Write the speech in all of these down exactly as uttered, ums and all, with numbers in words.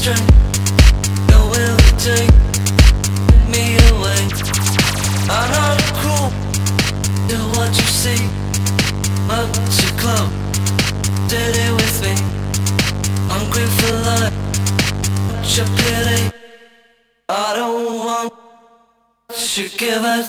strength, your will to take me away. I'm not cruel to what you see, but you club did it with me. Hungry for life, what's your pity? I don't want what you give us.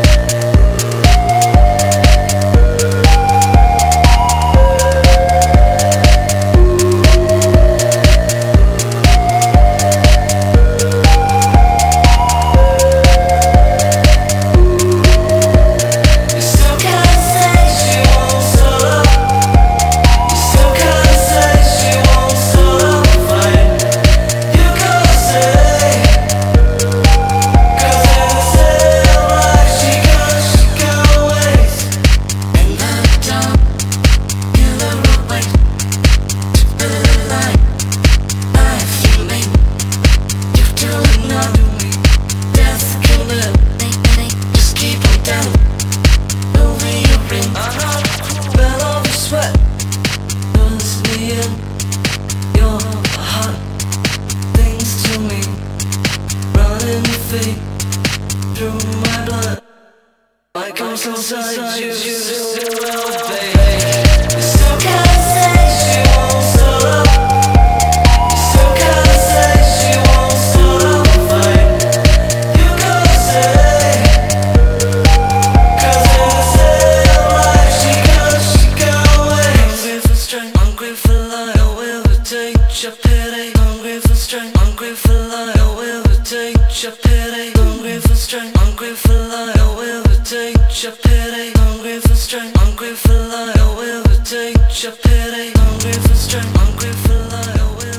Through my blood, my ghost inside you, still elevate. You still can't say she won't stop. You still can't say she won't stop the fight. You gotta say, cause in the same life she got, she got away. Hungry for strength, hungry for life, your will to take your pity. Hungry for strength, hungry for life, your will to take your pity. Hungry for strength, hungry for life, your will to take your pity. Hungry for strength, hungry for life, your will to take your pity. Hungry for strength, hungry for life, your will.